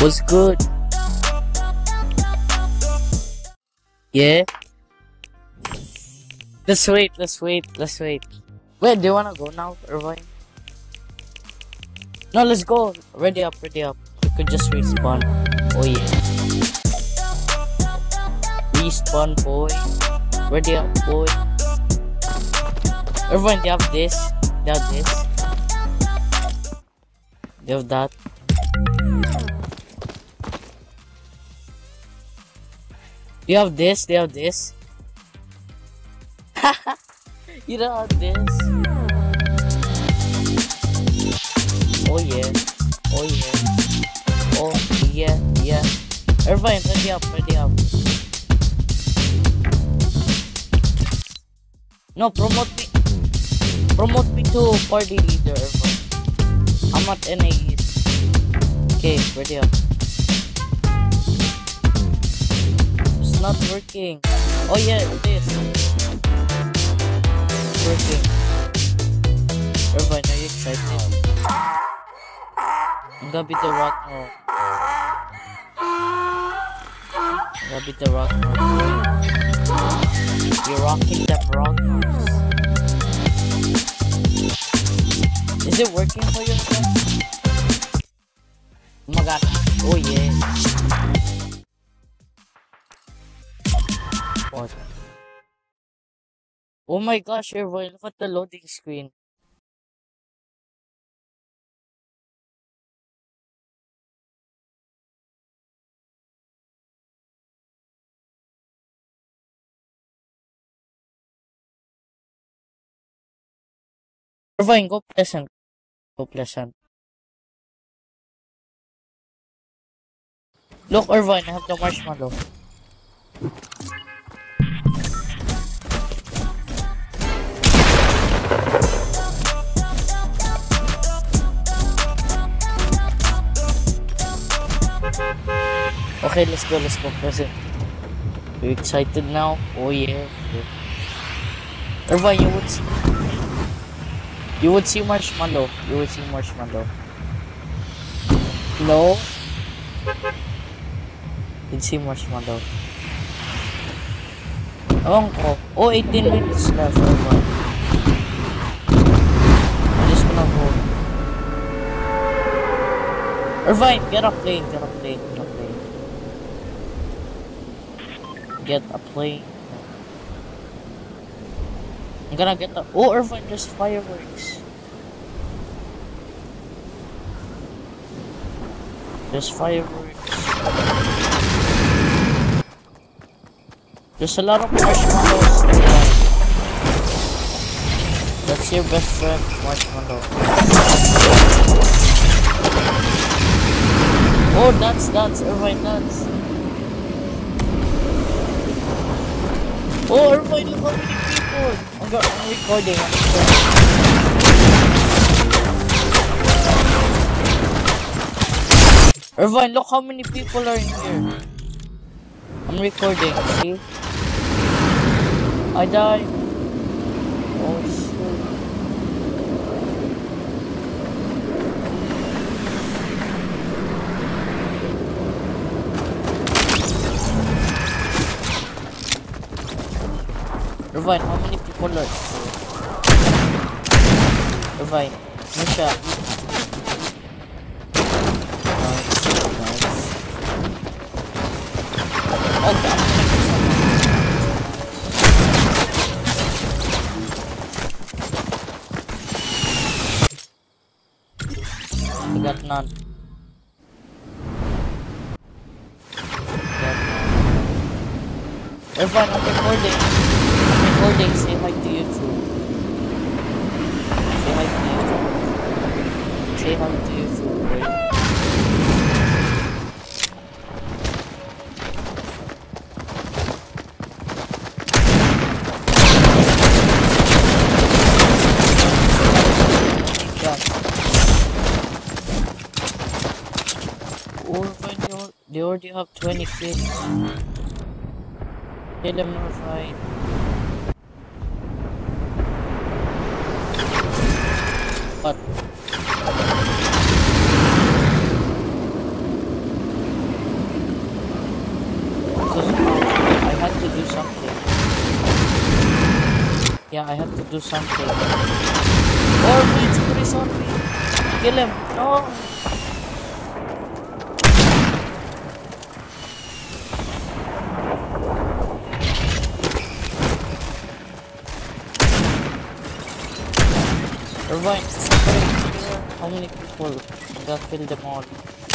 Was good. Yeah. Let's wait. Wait, do you wanna go now, Irvine? No, let's go. Ready up. We could just respawn. Oh yeah. Respawn, boy. Ready up, boy. Irvine, do you have this? Do you have this? Do you have that? Do you have this? Do you have this? You don't have this? Oh yeah. Oh yeah. Oh yeah. Irvine, ready up. No, promote me to party leader, Irvine. I'm at NAEs. Okay, ready up. It's not working. Oh yeah, it is. It's working. Irvine, are you excited? I'm gonna beat the rock now. You're rocking them rock noise. Is it working for you? Oh my god. Oh yeah. What? Oh my gosh, Irvine, look at the loading screen. Irvine, go pleasant. Look, Irvine, I have the marshmallow. Okay, let's go. Present. You excited now? Oh yeah. Irvine, you would see Marshmello. No? You'd see Marshmello. Oh, 18 minutes left, Irvine. I'm just gonna go. Irvine, get a plane. Get a plane. I'm gonna get the. Oh, Irvine, there's fireworks. There's a lot of marshmallows. That's your best friend, Marshmello. Oh, dance, Irvine, dance. Oh, Irvine, look how many people. I'm recording. Irvine, look how many people are in here. I'm recording, see? I died. Oh shit. Irvine, how many people are here? Irvine, Misha. Oh, God. I got none. Irvine, I'm recording. Say hi to YouTube. Say hi to YouTube, boy. They already have 20 kills. Kill them right. What? because I had to do something. Yeah, I had to do something. Oh, please, please, on me. Kill him. No. Rewind. How many people? I gotta kill them all.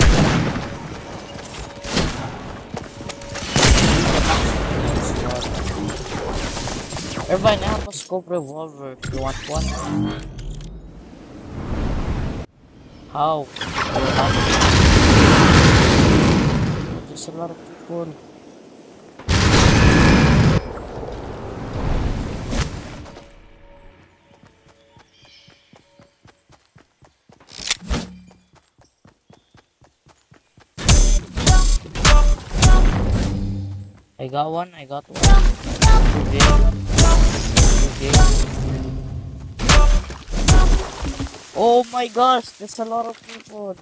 Rewind, I have a scope revolver. You want one? How? There's a lot of people. I got one. Okay. Oh my gosh, there's a lot of people.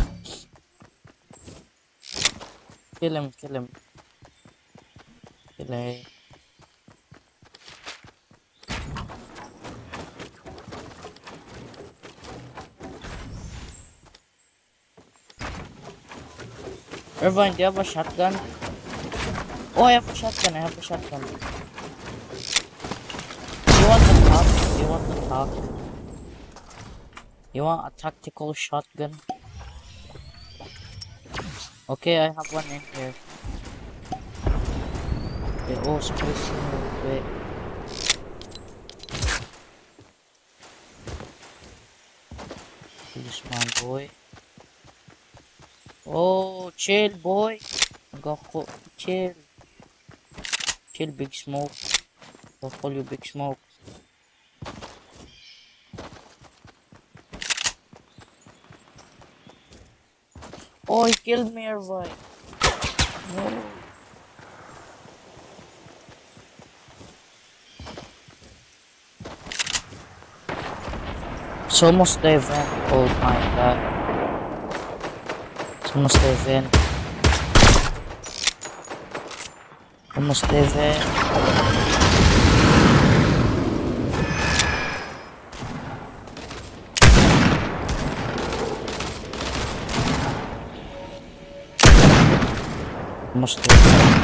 Kill him. Kill him. Irvine, do you have a shotgun? Oh, I have a shotgun. You want the top? You want a tactical shotgun? Okay, I have one in here. Okay, oh, space. Wait. This man, boy. Oh, chill, boy. Chill. Chill, Big Smoke. I'll call you Big Smoke. Oh, he killed me, Irvine. No. It's almost the event. Oh my god. It's almost the event. Almost the event. Almost there.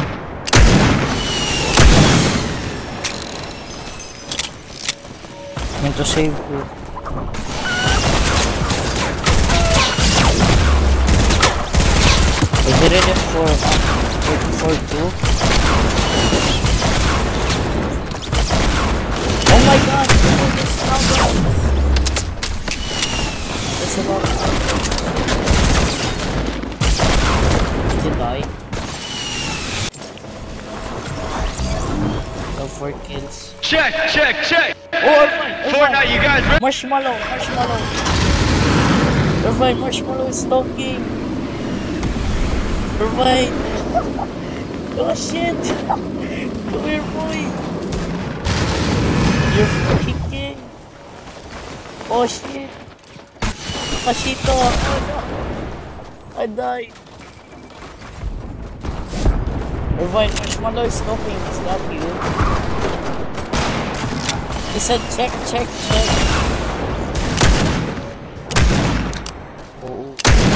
I'm going to save you. Is it ready for 2? Oh my god! There's a lot of Did you die? 4 kills. Check! Oh, Fortnite, you guys ready? Marshmello. Irvine, Marshmello is talking. Irvine. Oh shit. Come here, boy. You're fucking king. Oh shit. Kashito. Oh no. I died. Irvine, Marshmello is talking. Is that you? He said check. Oh.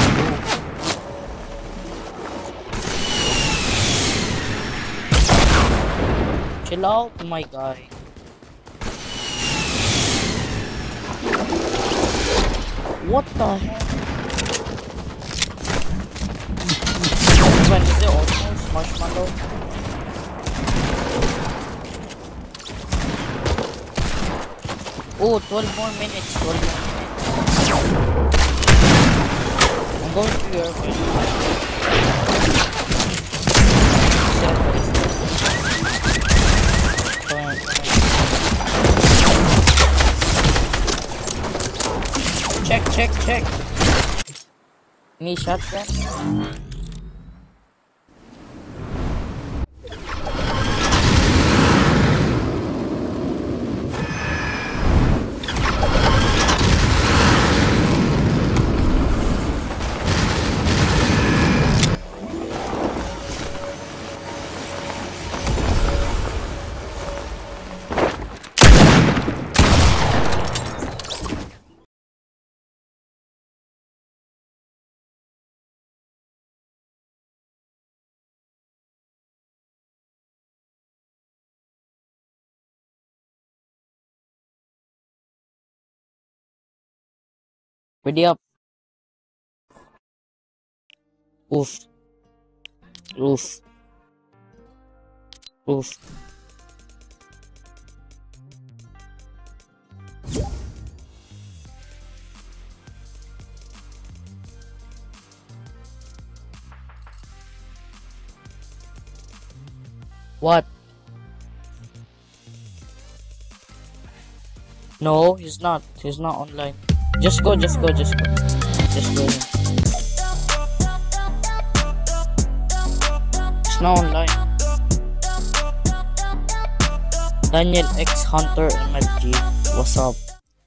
Chill out, my guy. What the heck? When is it almost Marshmello? Oh, 12 more minutes. I'm going to your face. Check. Any shotgun? Ready up. Oof. Oof. Oof. What? No, he's not. He's not online. Just go, just go, just go. Just go. He's not online. Daniel X Hunter MLG. What's up?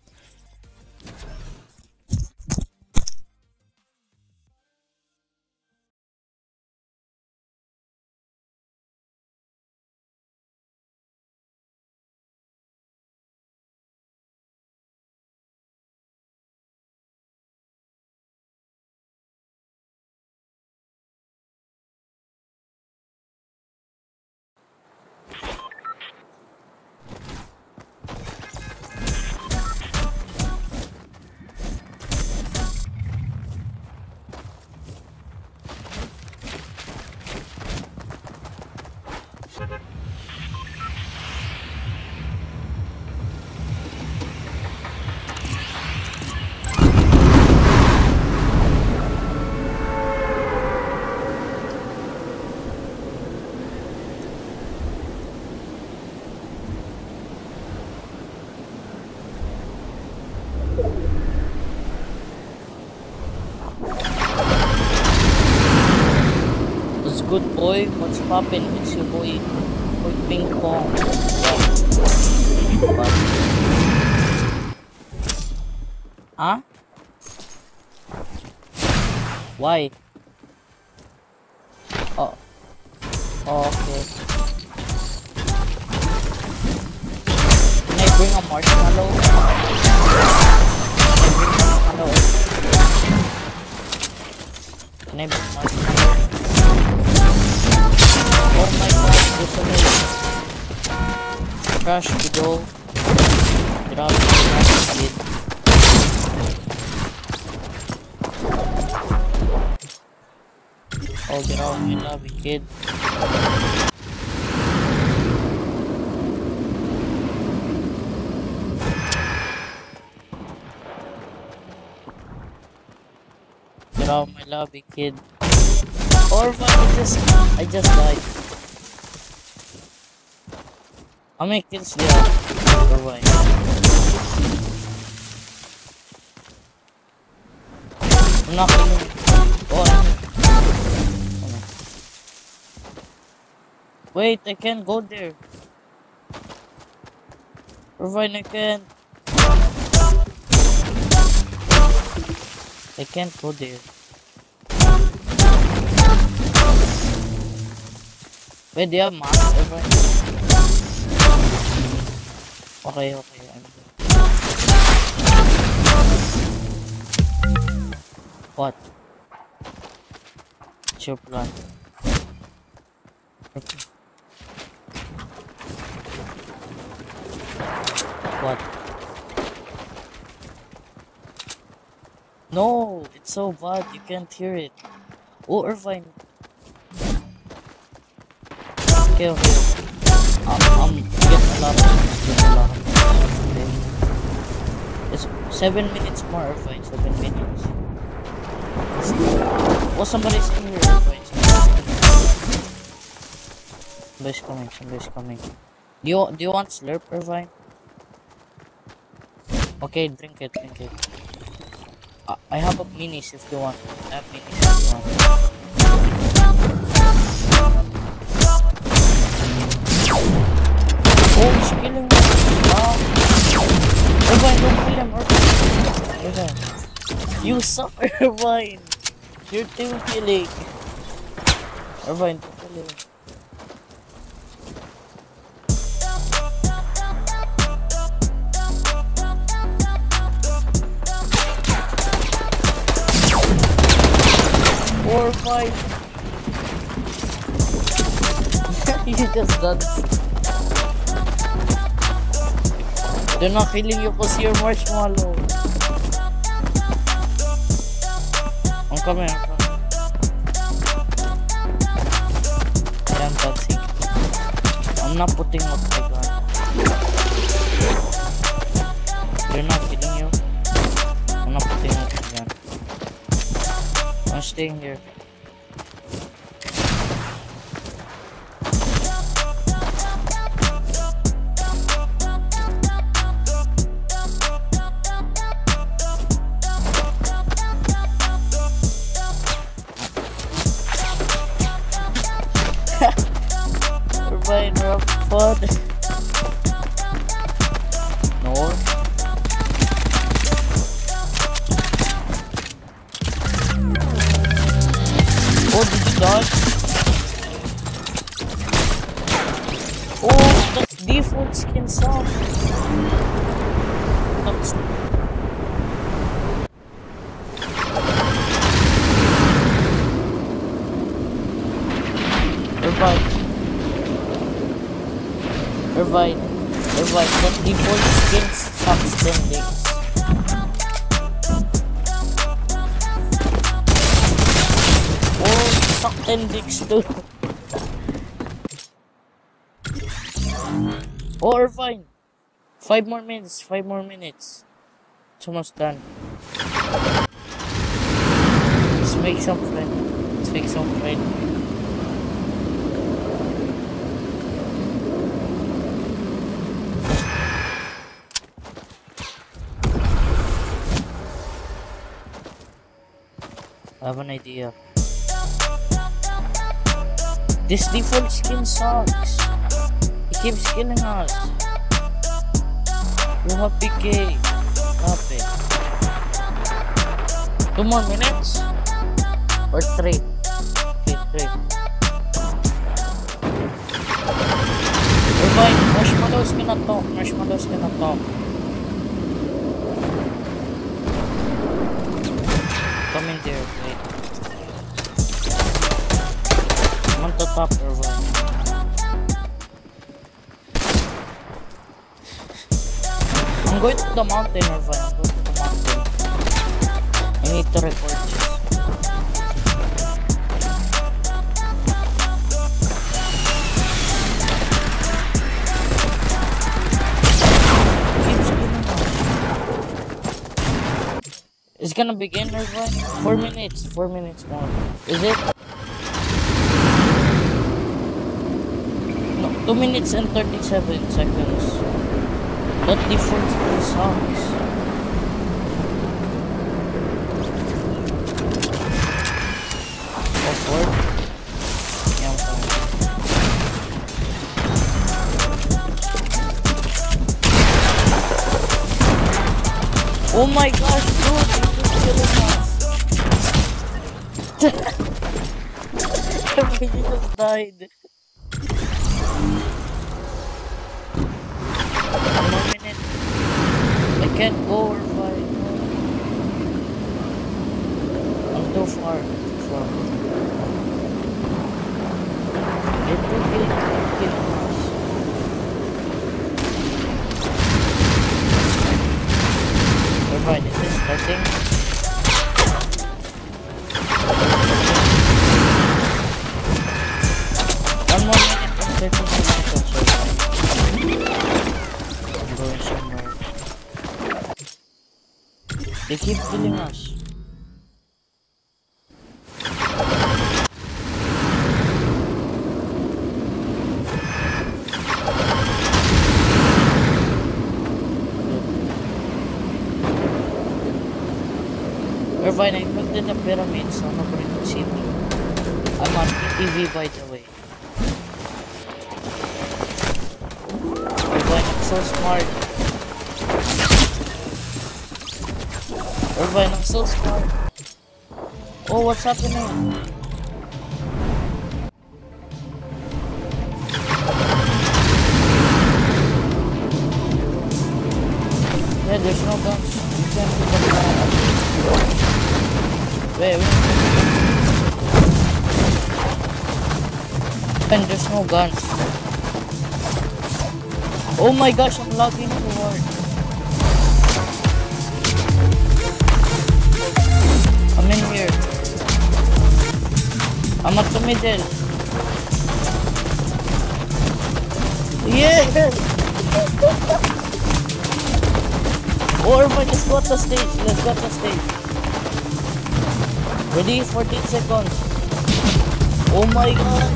What's good, boy? What's poppin'? It's your boy Ping Pong. What? Huh? Why? Oh. Oh, okay. Can I bring a marshmallow? Can I bring marshmallow? Oh my god, there's a new crash to go. Get out of the kid. Oh, get out of my lobby, kid. Get out of my lobby, kid. Or what? I just died. How many kills do you have? Or what? I'm not gonna. Oh, oh no. Wait, I can't go there. Irvine, I can't. I can't go there. Wait, do you have mask, Irvine? Okay, okay. I'm good. What? What's your plan? Okay. What? No, it's so bad, you can't hear it. Oh, Irvine. Okay, okay. I'm getting a lot of okay. It's 7 minutes more, Irvine. 7 minutes. Oh, somebody's in here, Irvine. Somebody's coming. Somebody's coming. Do you want slurp, Irvine? Okay, drink it, drink it. I have a minis if you want. I have minis if you want. Oh, he's killing me. Irvine, don't kill him, Irvine. You suck, Irvine. You're team killing. Irvine, don't kill him. Four, five. You just danced. They're not killing you because you're Marshmello. coming. I'm dancing. I'm not putting up my gun. You're not kidding you? I'm not putting up my gun. I'm staying here. We're having fun. No. Oh, did you dodge? Oh, that's default skin song. That's... Revive, that default skin sucks 10 days. Oh, suck 10 days too. Oh, Irvine. 5 more minutes, 5 more minutes. It's almost done. Let's make some friends. Let's make some friends. I have an idea. This default skin sucks. He keeps killing us. You have PK. Stop it. 2 more minutes? Or 3? Okay, 3. We're fine. Marshmellow's gonna talk. Marshmellow's gonna talk. Come in there, wait. I'm on the top, Irvine. I'm going to the mountain, Irvine. I'm going to the mountain. I need to record this. It's gonna begin, Irvine. 4 minutes. 4 minutes more. Is it? No, 2 minutes and 37 seconds. That difference really sucks. Oh, 4? Yeah, I'm fine. Oh my gosh, dude! He just died. 1 more minute. I can't go or fight. I'm too far. They're too killing us. We're fine. Is this starting? 1 more minute and 30 seconds. I'm going somewhere. They keep killing us. Irvine, I looked at the pyramids on the British City. I'm on TV, by the way. Irvine, I'm so smart. Irvine, I'm so smart. Oh, what's happening? Yeah, there's no guns. You can't pick up guns. Wait. And there's no guns. Oh my gosh, I'm logging forward. I'm in here. I'm at the middle. Yeah! Oh, everyone, just got the stage. Let's got the stage. Ready? 14 seconds. Oh my god.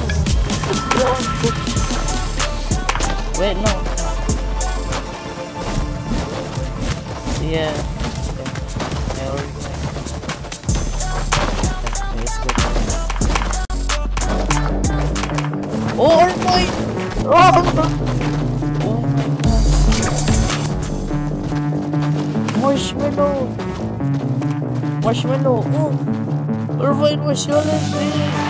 Wait, no. Yeah. Okay, already. Let's go. Oh my! Oh my god! Marshmello! Marshmello! Oh! Irvine was yelling me!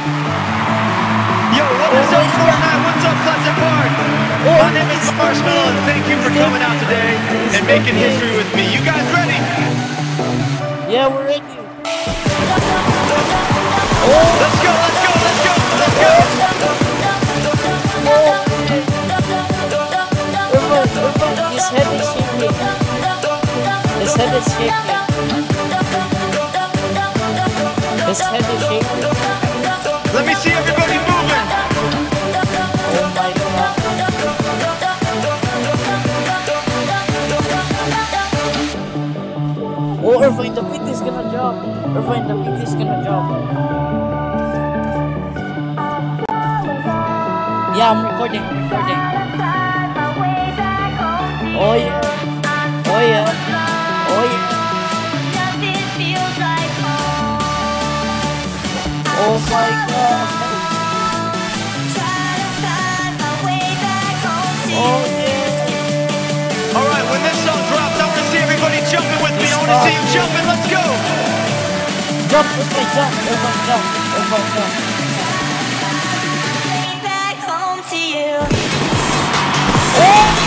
Yo, what is up, Fortnite? What's up, Pleasant Park? My name is Marshmello, and thank you for coming out today and making history with me. You guys ready? Yeah, we're ready. Oh. Let's go, let's go, let's go, let's go! Irvine, his head is shaking. His head is shaking. His head is shaking. Let me see everybody moving. Oh my god. Oh, Irvine, the pit is gonna drop. Irvine, the pit is gonna drop. Yeah, I'm recording, I'm recording. Oh yeah. Oh yeah. Oh yeah. Oh my god. Oh yeah. Alright, when this song drops, I want to see everybody jumping with me. I want to see you jumping. Let's go. Jump, everybody jump. Everybody jump. Everybody jump. Back home to you. Oh!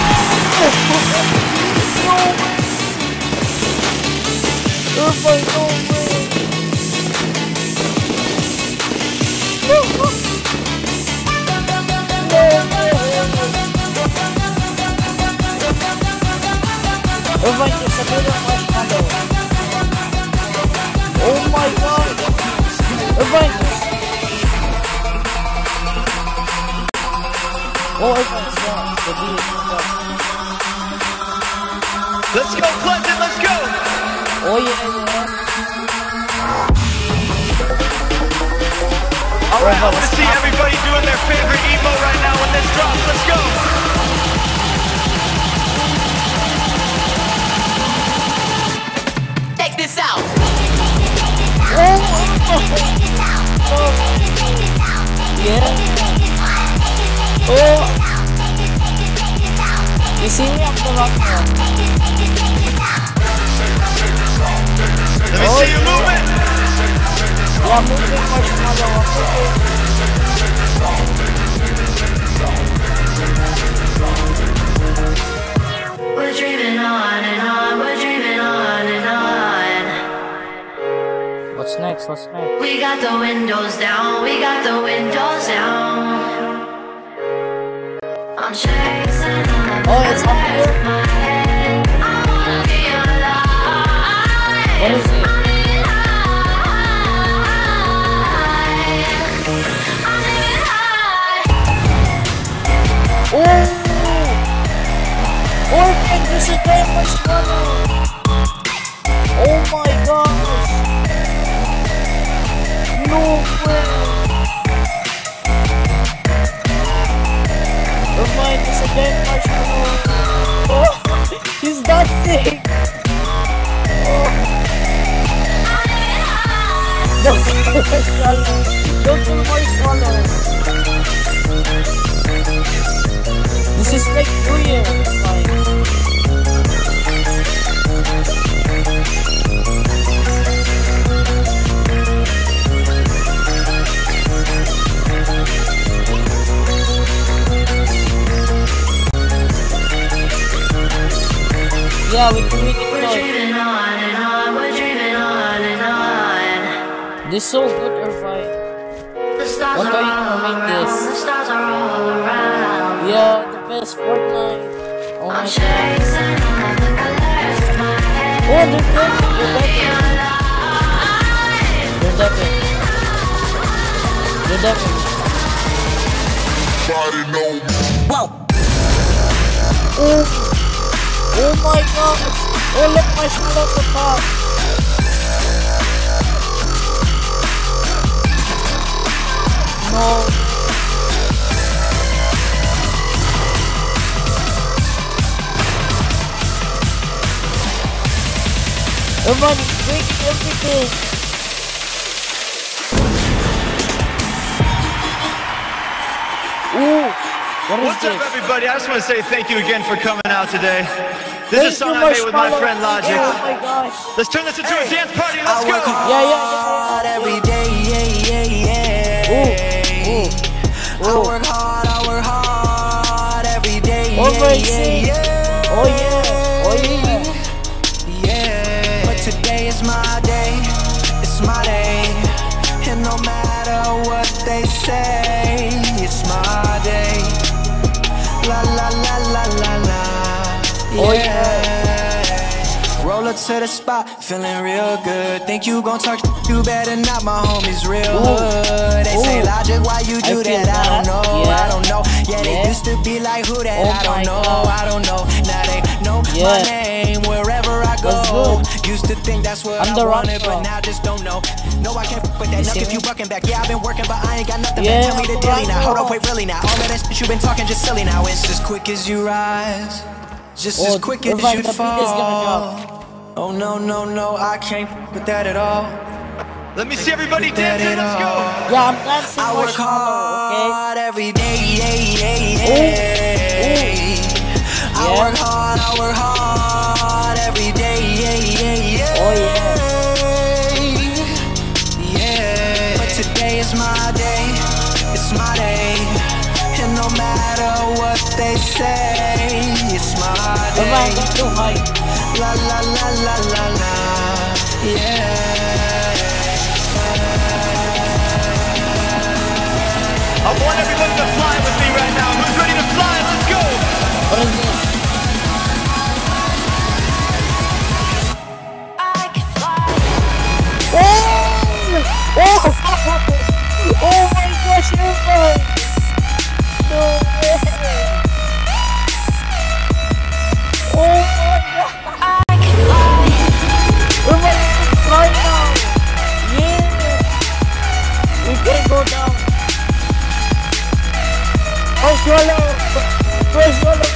No way. Everybody, no way. No way. Everybody, there's a little Marshmello. Oh my god. Everybody. Oh, everybody's down. The beat is down. Let's go, Pleasant, let's go. Oh yeah, yeah. Alright, I want to see everybody doing their favorite emo right now when this drops. Let's go. Check this out. Yeah. Oh. You see me up the rock now. Let me see you moving. Yeah, moving Marshmello. We're dreaming on and on. We're dreaming on and on. What's next? What's next? We got the windows down. We got the windows down. I'm chasing all the Oh, it's up here. in my head. I wanna be alive. What is it? Oh! Oh, and there's a damn Marshmello! Oh my gosh! No way! Irvine, there's a damn Marshmello! Oh! He's dancing! Oh! Don't kill Marshmello! This is like real! Yeah, we can make it We're dreaming on and on. We're dreaming on and on. This is so good, Irvine. The stars What are are you all gonna make around. this? The stars are all around. Yeah, the best Fortnite. Oh my I'm god. chasing all the colors in my head. Oh, they're dead. They're dead. They're dead. The devil. Whoa! Oh my god! Oh look, Marshmello at the top! No! Everyone is breaking everything! Ooh! What is What's this? up, everybody? I just want to say thank you again for coming out today. This is a song Thank I you, made with my Marshmello. friend Logic. Oh my gosh! Let's turn this into a dance party. Let's I go. work hard every day, I work hard every day, Over and sing. Oh yeah! Oh yeah! But today is my day, it's my day. And no matter what they say, it's my day. La la la la la la. Oh yeah! Roll up to the spot, feeling real good. Think you gon' talk, you better not, my homies real hood. They say Logic, why you do that? I don't know, I don't know. Yeah, they used to be like, who that? I don't know, I don't know. Now they know my name wherever I go. Used to think that's what I wanted, but now just don't know. No, I can't f with that. Nuck if you bucking back. Yeah, I've been working, but I ain't got nothing back. Tell me the dilly now. Hold up, wait, really now. All of that shit you been talking just silly now. It's as quick as you rise, just as quick as you fall. Oh no, no, no, I can't f with that at all. Let me see everybody dancing. Let's go. Yeah, I'm dancing I work hard every day. I work hard every day. Oh yeah! Yeah. But today is my day, it's my day. And no matter what they say, it's my Everyone day. got too high. La la la la la la. Yeah. I want everybody to fly with me right now. Who's ready to fly? Let's go. What is this? I can fly. Oh! Oh my gosh, everyone! No way! Oh my god! I can fly. Everyone is flying now! Yeah! We can go down! Marshmello! Marshmello!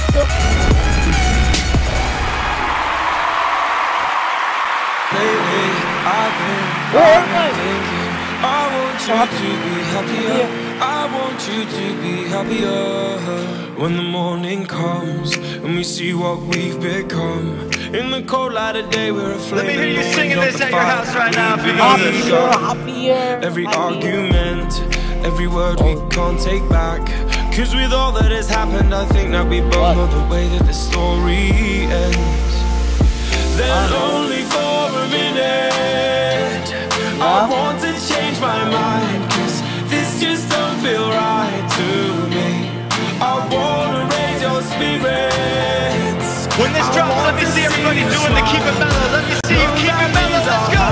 Lately, I've been thinking, I want you to be happier. I want you to be happier. When the morning comes and we see what we've become. In the cold light of day, we're a flame. Let me hear you singing this at your house right now. Happier! Every argument, every word we can't take back. Cause with all that has happened, I think that we both know the way that the story ends. Then only for a minute, I want to change my mind. Cause this just don't feel right to me. I wanna raise your spirits. When this drops, let me see everybody doing the keep it mellow. Let me see you keep it mellow. Let's go.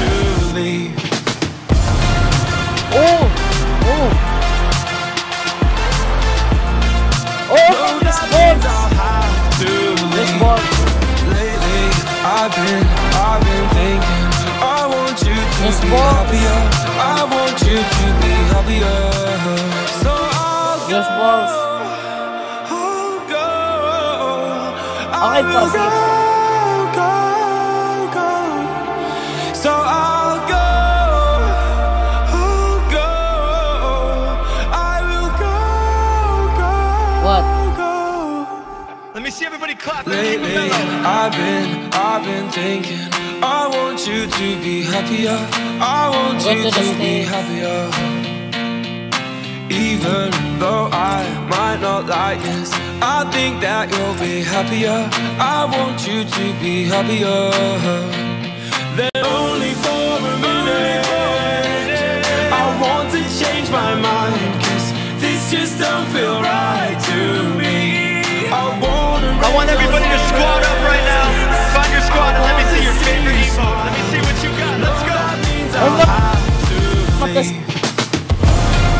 Oh! Oh! Oh, this one! This one! Lately, I've been thinking, I want you to be happier. I want you to be happier. So I'll go, This was. I'll go, I will pass go. So I'll go, I will go. What? Let me see everybody clap and keep it Lately, mellow. I've been thinking, I want you to be happier. I want Go you to the to be stage. happier. Even though I might not like this, I think that you'll be happier. I want you to be happier. Then only for a minute, I want to change my mind. Cause this just don't feel right to me. I want everybody to squad up right now. Find your squad and let me see your favorite emote. Let me see what you got. Let's go. Oh,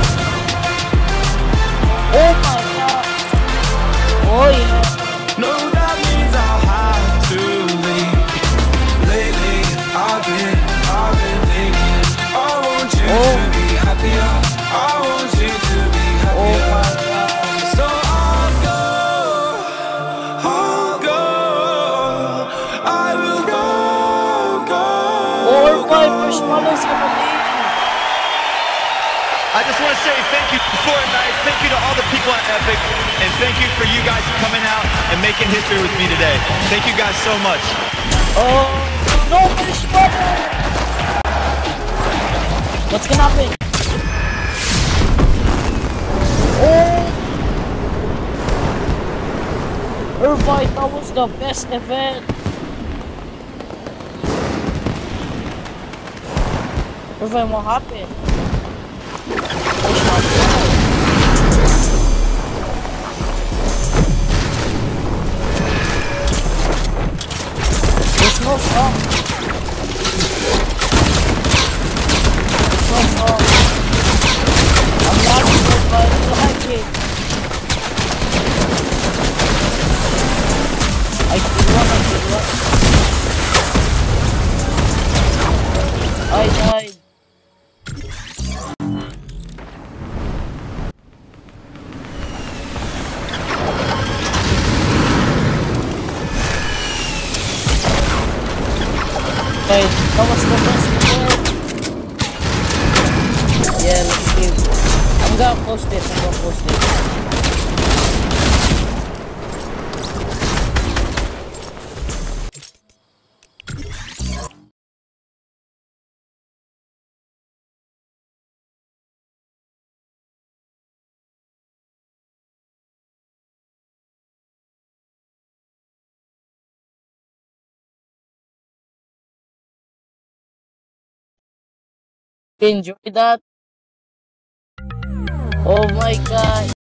to say thank you to Fortnite, thank you to all the people at Epic, and thank you for you guys coming out and making history with me today. Thank you guys so much. Oh, no, Marshmello! What's gonna happen? Oh! Irvine, that was the best event! Irvine, what happened? There's no song. There's no song. I'm lagging, Irvine. I'm lagging. I did one. I died. Guys, that was the best event. Yeah, let's see. I'm gonna post it. Enjoy that. Oh my god.